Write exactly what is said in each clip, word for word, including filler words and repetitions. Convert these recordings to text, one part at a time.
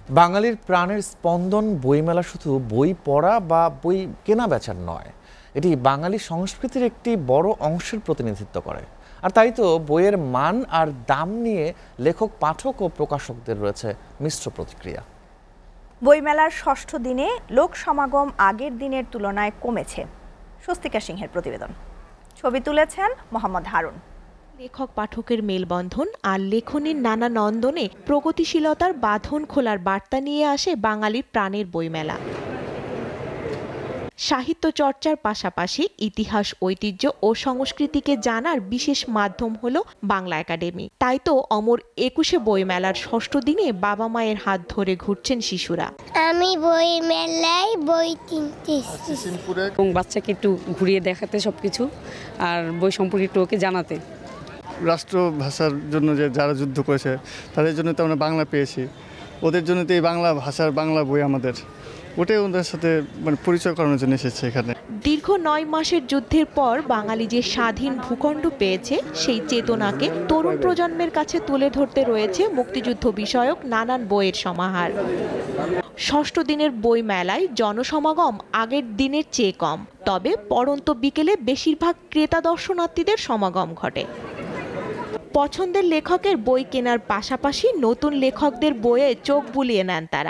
বাঙালির প্রাণের স্পন্দন বইমেলা শুধু বই পড়া বা বই কেনা বেচার নয়, এটি বাঙালি সংস্কৃতির একটি বড় অংশের প্রতিনিধিত্ব করে। আর তাই তো বইয়ের মান আর দাম নিয়ে লেখক, পাঠক ও প্রকাশকদের রয়েছে মিশ্র প্রতিক্রিয়া। বইমেলার ষষ্ঠ দিনে লোক সমাগম আগের দিনের তুলনায় কমেছে। স্বস্তিকা সিংহের প্রতিবেদন, ছবি তুলেছেন মোহাম্মদ হারুন। লেখক পাঠকের মেলবন্ধন আর লেখনীর নানা নন্দনে প্রগতিশীলতার বাঁধন খোলার বার্তা নিয়ে আসে বাঙালির প্রাণের বইমেলা। সাহিত্য চর্চার পাশাপাশি ইতিহাস, ঐতিহ্য ও সংস্কৃতিকে জানার বিশেষ মাধ্যম হলো বাংলা একাডেমি। তাই তো অমর একুশে বইমেলার ষষ্ঠ দিনে বাবা মায়ের হাত ধরে ঘুরছেন শিশুরা। আমি বই মেলায় বই কিনতে এসেছি এবং বাচ্চাকে একটু ঘুরিয়ে দেখাতে সবকিছু, আর বই সম্পর্কে একটু ওকে জানাতে। রাষ্ট্রভাষার জন্য যে যারা যুদ্ধ করেছে তাদের জন্য তো আমরা বাংলা পেয়েছি, ওদের জন্য তো এই বাংলা ভাষার বাংলা বই আমাদের, ওটাই ওদের সাথে মানে পরিচয় করানোর জন্য এসেছে এখানে। দীর্ঘ নয় মাসের যুদ্ধের পর বাঙালি যে স্বাধীন ভূখণ্ড পেয়েছে, সেই চেতনাকে তরুণ প্রজন্মের কাছে তুলে ধরতে রয়েছে মুক্তিযুদ্ধ বিষয়ক নানান বইয়ের সমাহার। ষষ্ঠ দিনের বই মেলায় জনসমাগম আগের দিনের চেয়ে কম, তবে পড়ন্ত বিকেলে বেশিরভাগ ক্রেতা দর্শনার্থীদের সমাগম ঘটে। পছন্দের লেখকের বই কেনার পাশাপাশি নতুন লেখকদের বইয়ে চোখ বুলিয়ে নেন তারা।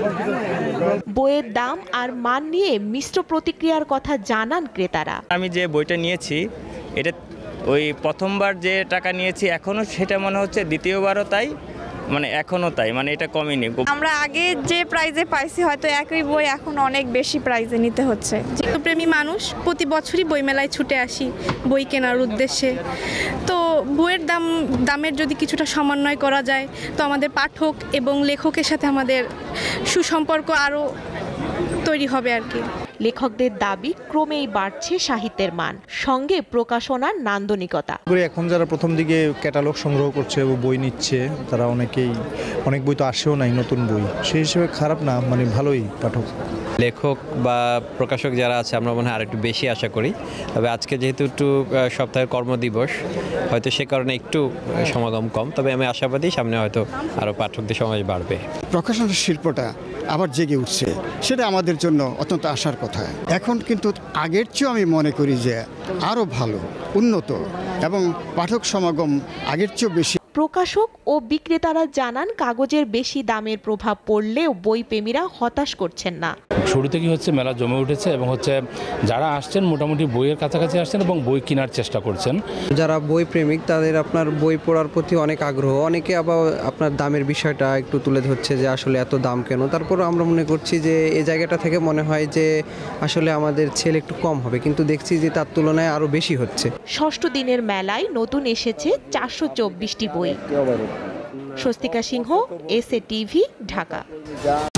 বইয়ের দাম আর মান নিয়ে মিশ্র প্রতিক্রিয়ার কথা জানান ক্রেতারা। আমি যে বইটা নিয়েছি, এটা ওই প্রথমবার যে টাকা নিয়েছি এখনো সেটা মনে হচ্ছে দ্বিতীয়বারও তাই, মানে এখনো তাই, মানে এটা কমেনি। আমরা আগে যে প্রাইজে পাইছি হয়তো একই বই এখন অনেক বেশি প্রাইজে নিতে হচ্ছে। প্রেমী মানুষ প্রতি বছরই বইমেলায় ছুটে আসি বই কেনার উদ্দেশ্যে। তো বইয়ের দাম দামের যদি কিছুটা সমন্বয় করা যায় তো আমাদের পাঠক এবং লেখকের সাথে আমাদের সুসম্পর্ক আরও তৈরি হবে আর কি। লেখকদের দাবি ক্রমেই বাড়ছে সাহিত্যের মান, সঙ্গে প্রকাশনার নান্দনিকতা। এখন যারা প্রথম দিকে ক্যাটালগ সংগ্রহ করছে ও বই নিচ্ছে, তারা অনেকেই অনেক বই তো আসেও নাই, নতুন বই, সেই হিসেবে খারাপ না, মানে ভালোই পাঠক। লেখক বা প্রকাশক যারা আছে আমরা মনে হয় আর একটু বেশি আশা করি, তবে আজকে যেহেতু একটু সপ্তাহের কর্মদিবস, হয়তো সে কারণে একটু সমাগম কম, তবে আমি আশাবাদী সামনে হয়তো আরও পাঠকদের সমাজ বাড়বে। প্রকাশনের শিল্পটা আবার জেগে উঠছে, সেটা আমাদের জন্য অত্যন্ত আশার কথা। এখন কিন্তু আগের চেয়েও আমি মনে করি যে আরও ভালো, উন্নত এবং পাঠক সমাগম আগের চেয়েও বেশি। প্রকাশক ও বিক্রেতারা জানান কাগজের বেশি দামের প্রভাব পড়লেও বই প্রেমীরা হতাশ করছেন না। শুরু থেকে হচ্ছে মেলা জমে উঠেছে এবং হচ্ছে যারা আসছেন মোটামুটি বইয়ের কাছাকাছি আসছেন এবং বই কেনার চেষ্টা করছেন। যারা বই প্রেমিক তাদের আপনার বই পড়ার প্রতি অনেক আগ্রহ, অনেকে আবার আপনার দামের বিষয়টা একটু তুলে ধরছে যে আসলে এত দাম কেন। তারপর আমরা মনে করছি যে এই জায়গাটা থেকে মনে হয় যে আসলে আমাদের ছেলে একটু কম হবে, কিন্তু দেখছি যে তার তুলনায় আরও বেশি হচ্ছে। ষষ্ঠ দিনের মেলায় নতুন এসেছে চারশো চব্বিশটি বই। Swastika Singha, S A TV, Dhaka.